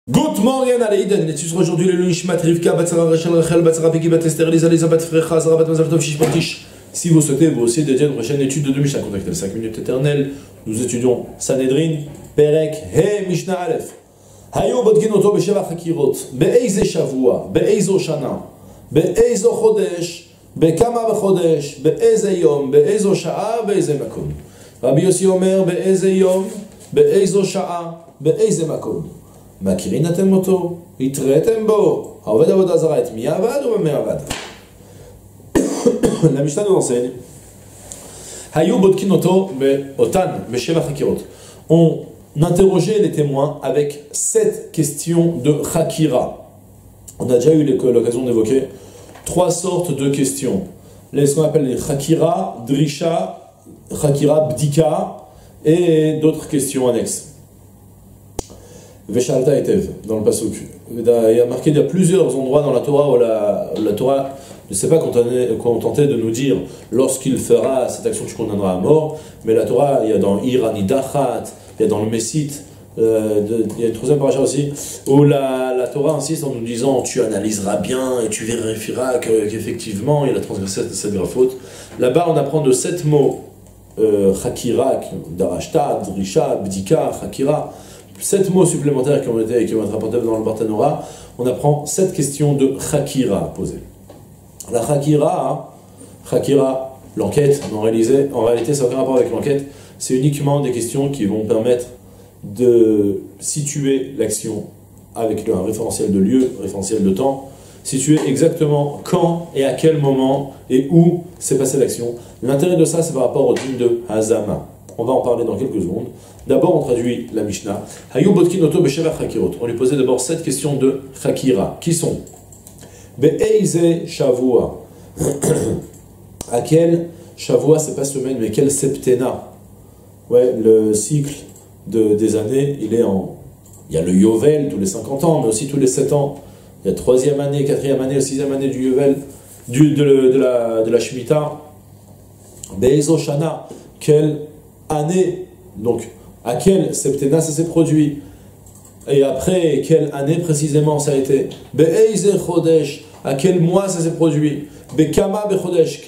Good morning, Aleïden. On étudie aujourd'hui le Nishmat Rivka, Batsara Rachel Rachel, Batsara Peki, Batester, Elizabeth Frecha, Zara Bat Mazal Tov Shishmatish. Si vous souhaitez vous aussi dédier une prochaine étude de Mishnah, contactez le 5 minutes éternelles. Nous étudions Sanhedrin, Perek, He Mishnah Aleph. Hayo Bodkin Oto Besheva Chakirot, Be'eize Shavua, Be'eizo Shana, Be'eizo Chodesh, Be'kama B'chodesh, Be'eize Yom, Be'eizo Sha'a, Be'eize Makom. Rabbi Yossi Omer, Be'eize Yom, Be'eizo Sha'a, Be'eize Makom. מכירין אתם אותו, התראיתם בו, העובד עבודה זרה את מי עבד ובמה עבד. La Mishnah nous enseigne, היו בודקין אותו באותן, בשבע חקירות. On interrogeait les témoins avec 7 questions de chakira. On a déjà eu l'occasion d'évoquer 3 sortes de questions. Ce qu'on appelle les chakira, drisha, chakira, bdika et d'autres questions annexes. Veshalta etev, dans le pasuk. Il y a marqué, il y a plusieurs endroits dans la Torah où la Torah ne sait pas contenter de nous dire lorsqu'il fera cette action, tu condamneras à mort, mais la Torah, il y a dans Irani Dachat, il y a dans le Messit, il y a une troisième paracha aussi, où la Torah insiste en nous disant tu analyseras bien et tu vérifieras qu'effectivement il a transgressé cette grave faute. Là-bas, on apprend de 7 mots, Chakira, Darashta, Drisha, Bdika, Chakira. 7 mots supplémentaires qui vont être rapportés dans le Bartanora. On apprend 7 questions de Chakira posées. La Chakira, l'enquête, en réalité ça n'a aucun rapport avec l'enquête, c'est uniquement des questions qui vont permettre de situer l'action avec un référentiel de lieu, référentiel de temps, situer exactement quand et à quel moment et où s'est passée l'action. L'intérêt de ça, c'est par rapport au dîme de Hazama. On va en parler dans quelques secondes. D'abord, on traduit la Mishnah. Hayu Bodkin Oto Besheva Chakirot. On lui posait d'abord 7 questions de Chakira. Qui sont Be'eize Shavua. À quel Shavua, c'est pas semaine, mais quel septena. Ouais, le cycle des années, il y a le Yovel tous les 50 ans, mais aussi tous les 7 ans. Il y a 3e année, 4e année, 6e année du Yovel, de la Shemitah. Be'eizo Shana. Quelle année, donc, à quel septena ça s'est produit, et après quelle année précisément ça a été. Be'eize chodesh, à quel mois ça s'est produit. Be'kama bechodesh,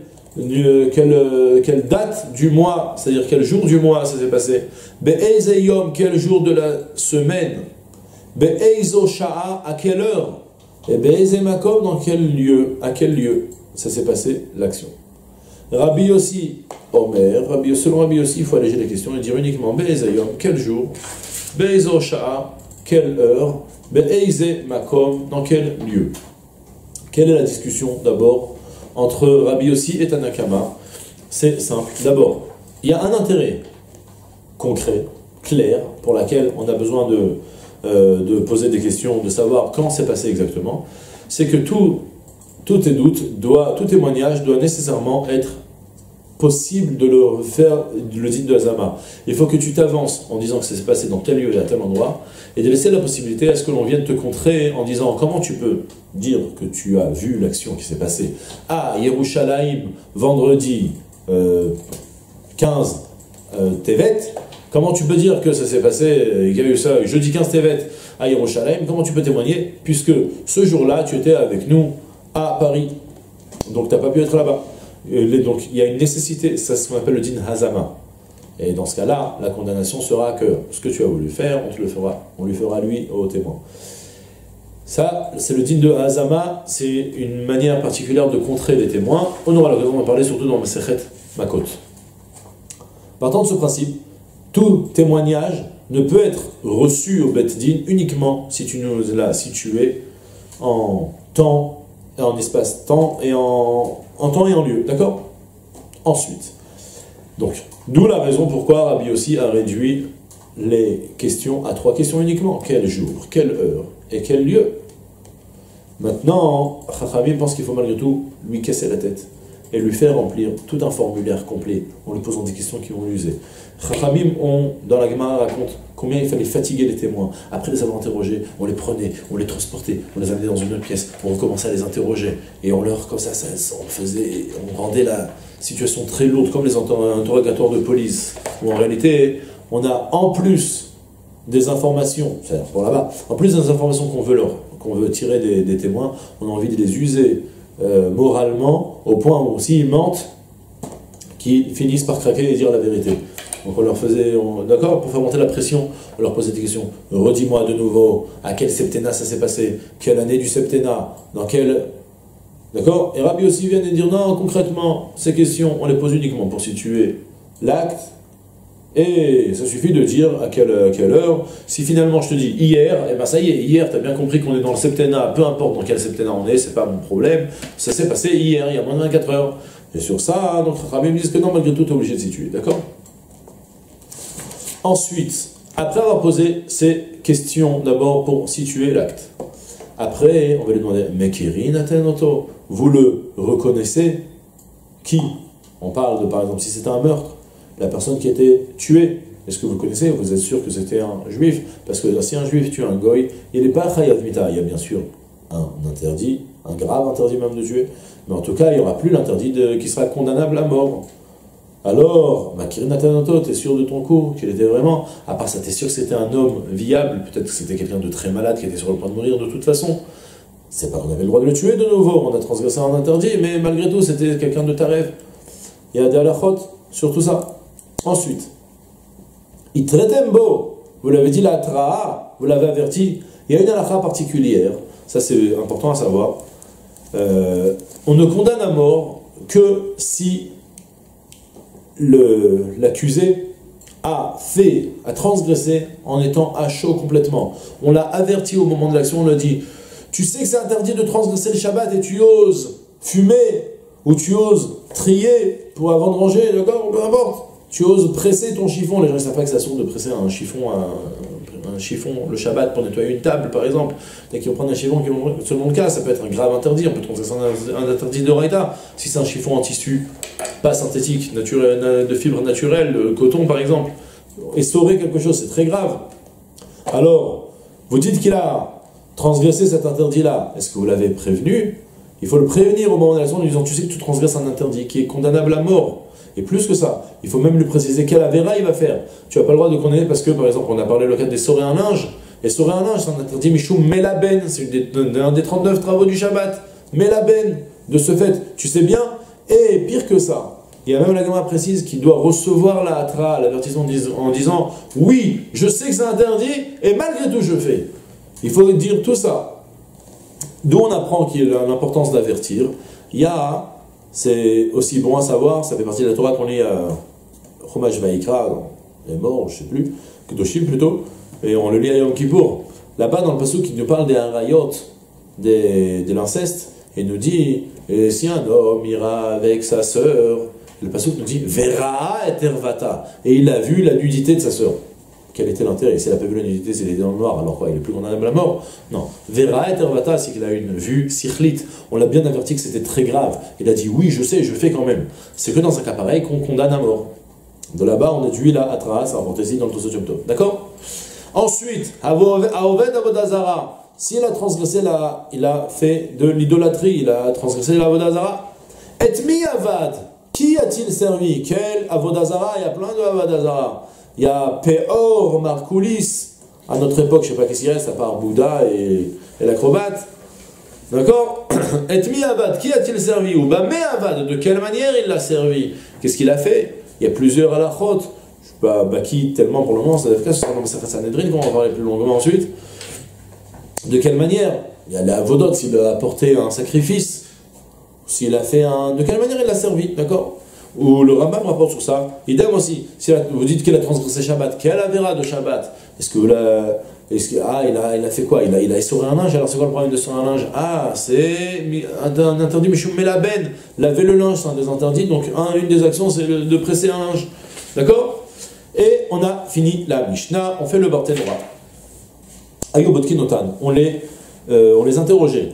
quelle date du mois, c'est-à-dire quel jour du mois ça s'est passé. Be'eize yom, quel jour de la semaine. Be'eizo sha'a, à quelle heure. Et be'eize makom, dans quel lieu, à quel lieu ça s'est passé l'action. Rabbi Yossi Omer, selon Rabbi Yossi, il faut alléger les questions et dire uniquement Be'ez Yom, quel jour, Be'ezo Sha'a, quelle heure, Be'eize Makom, dans quel lieu. Quelle est la discussion d'abord entre Rabbi Yossi et Tanakama? C'est simple. D'abord, il y a un intérêt concret, clair, pour laquelle on a besoin de poser des questions, de savoir quand c'est passé exactement. C'est que tout témoignage doit nécessairement être possible de le faire, le dîme de Hazama. Il faut que tu t'avances en disant que ça s'est passé dans tel lieu et à tel endroit, et de laisser la possibilité à ce que l'on vienne te contrer en disant comment tu peux dire que tu as vu l'action qui s'est passée à Yerushalayim vendredi 15 Tevet. Comment tu peux dire que ça s'est passé, il y a eu ça jeudi 15 Tevet à Yerushalayim? Comment tu peux témoigner puisque ce jour-là tu étais avec nous à Paris, donc tu n'as pas pu être là-bas. Donc il y a une nécessité, c'est ce qu'on appelle le din hazama. Et dans ce cas-là, la condamnation sera que ce que tu as voulu faire, on lui fera lui au témoin. Ça, c'est le din de hazama, c'est une manière particulière de contrer les témoins. On aura l'occasion d'en parler surtout dans Masechet Makot. Partant de ce principe, tout témoignage ne peut être reçu au Bet Din uniquement si tu nous l'as situé en temps, en espace-temps et en temps et en lieu, d'accord? Ensuite, donc, d'où la raison pourquoi Rabbi Yossi a réduit les questions à 3 questions uniquement. Quel jour, quelle heure et quel lieu? Maintenant, Chachamim pense qu'il faut malgré tout lui casser la tête et lui faire remplir tout un formulaire complet en lui posant des questions qui vont l'user. Chachamim, dans la Gemara, raconte combien il fallait fatiguer les témoins. Après les avoir interrogés, on les prenait, on les transportait, on les amenait dans une autre pièce, on recommençait à les interroger. Et on leur, comme ça on rendait la situation très lourde, comme les interrogatoires de police. Où en réalité, on a en plus des informations, c'est-à-dire pour là-bas, en plus des informations qu'on veut tirer des témoins, on a envie de les user moralement, au point où s'ils mentent, qu'ils finissent par craquer et dire la vérité. Donc on leur faisait, d'accord, pour faire monter la pression, on leur posait des questions. Redis-moi de nouveau, à quel septennat ça s'est passé, quelle année du septennat, dans quel... D'accord. Et Rabbi aussi vient de dire, non, concrètement, ces questions, on les pose uniquement pour situer l'acte, et ça suffit de dire à quelle heure. Si finalement je te dis hier, eh ben ça y est, hier, tu as bien compris qu'on est dans le septennat, peu importe dans quel septennat on est, c'est pas mon problème, ça s'est passé hier, il y a moins de 24 heures. Et sur ça, donc Rabbi me dit que non, malgré tout, tu es obligé de situer, d'accord? Ensuite, après avoir posé ces questions, d'abord pour situer l'acte, après, on va lui demander, Mekirin atenoto, vous le reconnaissez? Qui? On parle de, par exemple, si c'était un meurtre, la personne qui était tuée, est-ce que vous connaissez? Vous êtes sûr que c'était un juif? Parce que si un juif tue un goy, il n'est pas chayav mita, il y a bien sûr un interdit, un grave interdit même de tuer, mais en tout cas, il n'y aura plus l'interdit qui sera condamnable à mort. Alors, Makirin atenoto, t'es sûr de ton coup, qu'il était vraiment, à part ça, t'es sûr que c'était un homme viable, peut-être que c'était quelqu'un de très malade qui était sur le point de mourir de toute façon. C'est pas qu'on avait le droit de le tuer de nouveau, on a transgressé un interdit, mais malgré tout, c'était quelqu'un de taref. Il y a des halachot sur tout ça. Ensuite, Itretembo, vous l'avez dit, la tra'a, vous l'avez averti, il y a une halakha particulière, ça c'est important à savoir, on ne condamne à mort que si l'accusé a transgressé en étant à chaud complètement. On l'a averti au moment de l'action, on lui a dit, tu sais que c'est interdit de transgresser le Shabbat et tu oses fumer, ou tu oses trier pour avant de ranger, d'accord, peu importe. Tu oses presser ton chiffon, les gens ne savent pas que ça sonne de presser un chiffon, le Shabbat pour nettoyer une table par exemple. Dès qu'ils vont prendre un chiffon, selon le cas, ça peut être un grave interdit, on peut transgresser un interdit de Raïta. Si c'est un chiffon en tissu, pas synthétique, naturel, de fibres naturelles, de coton par exemple, essorer quelque chose, c'est très grave. Alors, vous dites qu'il a transgressé cet interdit-là, est-ce que vous l'avez prévenu? Il faut le prévenir au moment de l'action en lui disant, tu sais que tu transgresses un interdit qui est condamnable à mort. Et plus que ça, il faut même lui préciser quelle avéra il va faire. Tu n'as pas le droit de condamner parce que, par exemple, on a parlé le cas d'essorer un linge. Essorer un linge, c'est un interdit Mishum Melaben, c'est un des 39 travaux du Shabbat. Melaben, de ce fait, tu sais bien. Et pire que ça, il y a même la Gemara précise qui doit recevoir la hatra, l'avertissement en disant, oui, je sais que c'est interdit, et malgré tout je fais. Il faut dire tout ça. D'où on apprend qu'il a l'importance d'avertir. Il y a... C'est aussi bon à savoir, ça fait partie de la Torah qu'on lit à Chumash Vayikra, dans les morts, je ne sais plus, Kedoshim plutôt, et on le lit à Yom Kippour. Là-bas, dans le pasuk, il nous parle des harayot, de l'inceste, et nous dit, et si un homme ira avec sa sœur, le pasuk nous dit, Vera et Ervata, et il a vu la nudité de sa sœur. Quel était l'intérêt? Si elle n'a pas vu la nudité, c'est les dents noires, alors quoi, il est plus condamnable à la mort? Non. Vera et Ervata, c'est qu'il a une vue sikhlit. On l'a bien averti que c'était très grave. Il a dit, oui, je sais, je fais quand même. C'est que dans un cas pareil qu'on condamne à mort. De là-bas, on déduit la Atras, ça rapporte ici dans le Tosot Yom Tov. D'accord? Ensuite, Aoved Avodazara. S'il a transgressé il a fait de l'idolâtrie, il a transgressé la Avodazara. Et mi avad. Qui a-t-il servi? Quel Avodazara? Il y a plein de Avodazara. Il y a Peor, Markoulis, à notre époque, je ne sais pas qu'est-ce qu'il reste, à part Bouddha et l'acrobate. D'accord? Et mi avad, qui a-t-il servi? Ou bah me avad, de quelle manière il l'a servi? Qu'est-ce qu'il a fait? Il y a plusieurs halachot. Je ne sais pas qui tellement pour le moment, ça ce sera dans le Sefer Sanhedrin, qu'on va en parler plus longuement ensuite. De quelle manière? Il y a la avodot, s'il a apporté un sacrifice, s'il a fait un... De quelle manière il l'a servi, d'accord? Ou le Rambam rapporte sur ça. Idem aussi, si vous dites qu'il a transgressé Shabbat, quelle avéra de Shabbat? Est-ce que il a fait quoi? Il a essoré un linge, alors c'est quoi le problème de essorer un linge? Ah, c'est un interdit Mishum Melaben, laver le linge, c'est un des interdits, donc une des actions c'est de presser un linge. D'accord? Et on a fini la Mishnah, on fait le Barthénora. Ayubotkin Otan, on les interrogeait.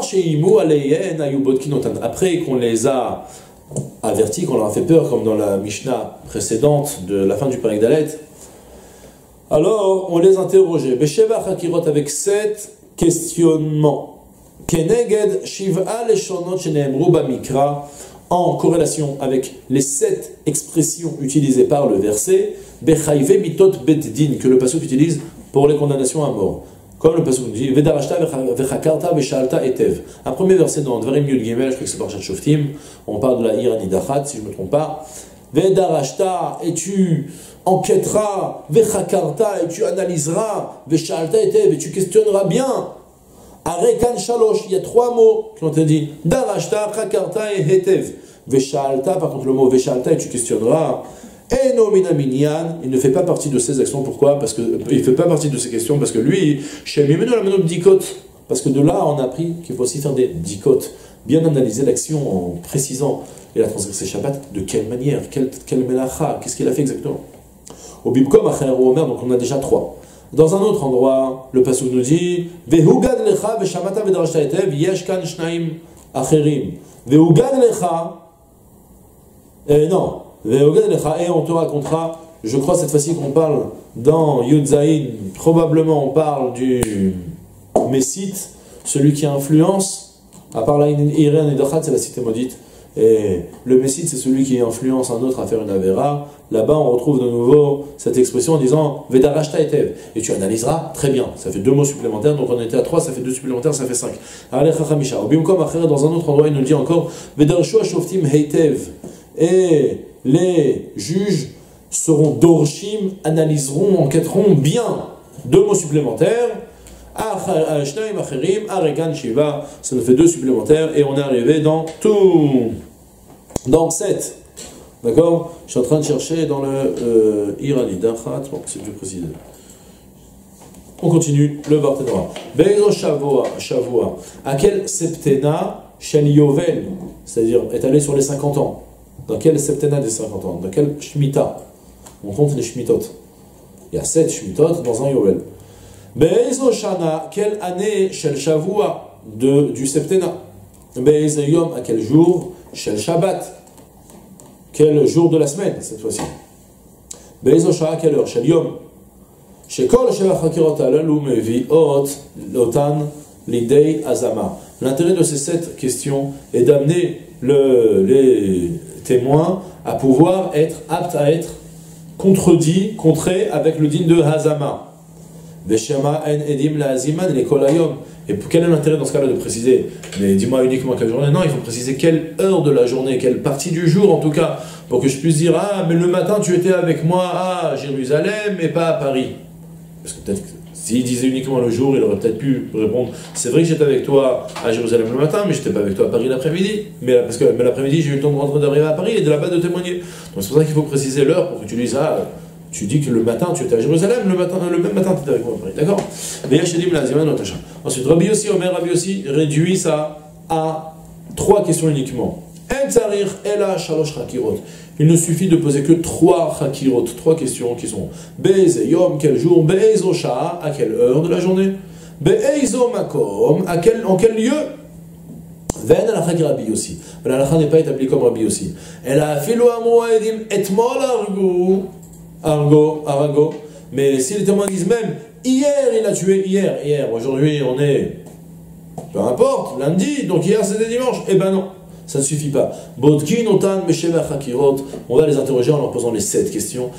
Après qu'on les a avertis, qu'on leur a fait peur, comme dans la Mishnah précédente de la fin du Perek Dalet, alors on les interrogeait. Besheva Chakirot, avec 7 questionnements. Keneged Shiv'a Leshonot Sheneemru Bamikra, en corrélation avec les 7 expressions utilisées par le verset, Bechayve Mitot Beddin, que le pasuk utilise pour les condamnations à mort. Comme le pasuk dit, Vedarashta vechakarta veshalta etev. Un premier verset dans Dvarim Yud Gimel, je crois que c'est par Shoftim, on parle de la ira nidachat, si je ne me trompe pas. Vedarashta, et tu enquêteras, vechakarta, et tu analyseras, veshalta etev, et tu questionneras bien. Arekan shalosh, il y a 3 mots qui ont été dit. Darashta, chakarta et hetev. Veshalta, par contre le mot veshalta, et tu questionneras. Eno minaminyan, il ne fait pas partie de ces actions. Pourquoi? Parce que il ne fait pas partie de ces questions parce que lui, chez Mimeno la Menobdikot, parce que de là on a appris qu'il faut aussi faire des dikotes, bien analyser l'action en précisant il a transgressé Shabbat, de quelle manière, quelle melacha, qu'est-ce qu'il a fait exactement. Au Bibkom Acher ou Omer, donc on a déjà 3. Dans un autre endroit, le pasuk nous dit Vehugad lecha veshamata vedarashta etev yesh kan shnaim acherim. Vehugad lecha, non. Et on te racontera, je crois cette fois-ci qu'on parle dans Yud Zayin, probablement on parle du Messite, celui qui influence, à part la Iren et Dachat, c'est la cité maudite, et le Messite c'est celui qui influence un autre à faire une Avera. Là-bas on retrouve de nouveau cette expression en disant Vedarashta etev, et tu analyseras très bien, ça fait 2 mots supplémentaires, donc on était à 3, ça fait 2 supplémentaires, ça fait 5. Dans un autre endroit il nous dit encore Vedarshu shoftim heitev, et les juges seront dorshim, analyseront, enquêteront bien. 2 mots supplémentaires. Aregan Shiva, ça nous fait 2 supplémentaires et on est arrivé dans tout. Dans 7. D'accord? Je suis en train de chercher dans le Irani Dachat, bon, c'est plus précis. On continue le Barthénora. Bezo Shavua. À quel septena Shel Yovel, c'est-à-dire est allé sur les 50 ans. Dans quel septennat des 50 ans? Dans quel Shemitah? On compte les Shemitot. Il y a 7 Shemitot dans un Yovel. Be'ezo Shana, quelle année Shel Shavua du septennat? Be'ezo Yom, à quel jour? Shel Shabbat. Quel jour de la semaine cette fois-ci? Be'ezo Shana, quelle heure? Shel Yom. Shekol Shel Achakirot Alalu Meviot Lotan Lidei Azama. L'intérêt de ces 7 questions est d'amener les témoins à pouvoir être aptes à être contredits, contrés avec le din de Hazama. Veshama en edim la aziman les kolayom. Et quel est l'intérêt dans ce cas-là de préciser? Mais dis-moi uniquement quelle journée? Non, il faut préciser quelle heure de la journée, quelle partie du jour en tout cas, pour que je puisse dire ah mais le matin tu étais avec moi à Jérusalem et pas à Paris. Parce que peut-être s'il disait uniquement le jour, il aurait peut-être pu répondre c'est vrai que j'étais avec toi à Jérusalem le matin, mais j'étais pas avec toi à Paris l'après-midi. Mais l'après-midi, j'ai eu le temps de rentrer d'arriver à Paris et de là-bas de témoigner. Donc c'est pour ça qu'il faut préciser l'heure pour que tu dises tu dis que le matin tu étais à Jérusalem, le même matin tu étais avec moi à Paris. D'accord? Ensuite, Rabbi Yossi, Omer, Rabbi Yossi réduit ça à 3 questions uniquement. Il ne suffit de poser que 3 chakirot, 3 questions qui sont Be'ez Yom, quel jour, Be'ez Osha, à quelle heure de la journée, Be'ez Makom, en quel lieu. Ve'en alakha ki Rabbi Yossi. Mais l'alakha n'est pas établie comme Rabbi Yossi. Elle a filo amoedim etmol arago. Mais si les témoins disent même hier il a tué, hier, aujourd'hui on est, peu importe, lundi, donc hier c'était dimanche, eh ben non. Ça ne suffit pas. On va les interroger en leur posant les 7 questions,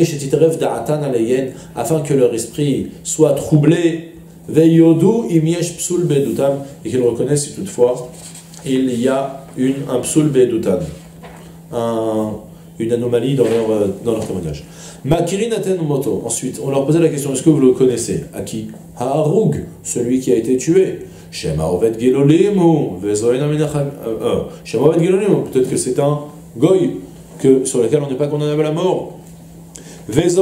afin que leur esprit soit troublé, et qu'ils reconnaissent si toutefois il y a un psul bedutan, une anomalie dans leur témoignage. Ensuite, on leur posait la question, est-ce que vous le connaissez? À qui? Ha'arug, celui qui a été tué. Shema Oved Gelolimu, Shema Oved Gelolimu, peut-être que c'est un goy sur lequel on n'est pas condamné à la mort. Cette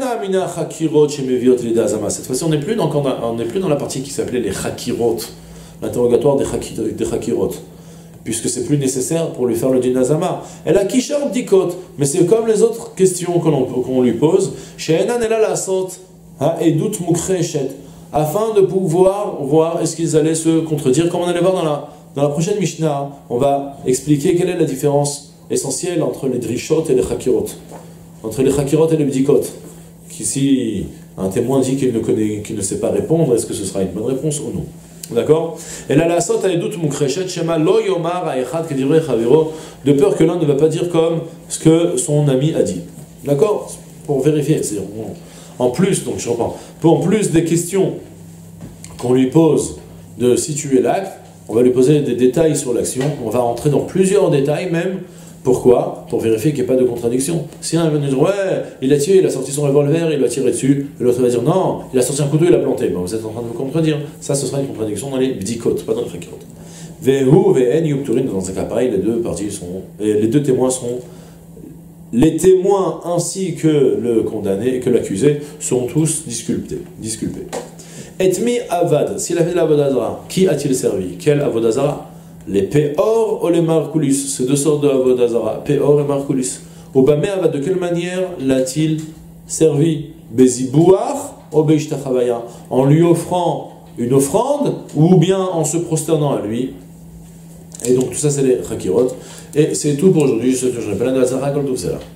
fois-ci, on n'est plus dans la partie qui s'appelait les chakirot, l'interrogatoire des chakirot, puisque c'est plus nécessaire pour lui faire le din Azama. Elle a kishar bdikot, mais c'est comme les autres questions qu'on lui pose. She'enan ela lasot ha'edut mukreshet, afin de pouvoir voir est-ce qu'ils allaient se contredire, comme on allait voir dans la prochaine Mishnah. On va expliquer quelle est la différence essentielle entre les drishot et les chakirot, entre les chakirot et les bdikot. Si un témoin dit qu'il ne sait pas répondre, est-ce que ce sera une bonne réponse ou non? D'accord? Et là, la sot a edut mukreshet shema lo yomar ha'echad kedivrei chaviro, de peur que l'un ne va pas dire comme ce que son ami a dit. D'accord? Pour vérifier. En plus, donc je reprends, en plus des questions qu'on lui pose de situer l'acte, on va lui poser des détails sur l'action, on va rentrer dans plusieurs détails même. Pourquoi? Pour vérifier qu'il n'y ait pas de contradiction. Si un vient dire ouais, il a tiré, il a sorti son revolver, il va tirer dessus, et l'autre va dire non, il a sorti un couteau, il a planté. Ben, vous êtes en train de vous contredire. Ça, ce sera une contradiction dans les bdikot, pas dans les chakirot. Vehu, Vn, Yupturin, dans un cas pareil, les deux parties sont, les deux témoins sont, les témoins ainsi que le condamné, que l'accusé, sont tous disculpés. Etmi avad, s'il a fait de l'avodazara, qui a-t-il servi? Quel avodazara? Les peor ou les markulis, ces deux sortes de avodazara, peor et markulis. Au bamé avad, de quelle manière l'a-t-il servi? Bezibouar ou beishtachavaya, en lui offrant une offrande ou bien en se prosternant à lui. Et donc tout ça c'est les chakirot. Et c'est tout pour aujourd'hui. Je te rappelle de la Zara, comme tout ça.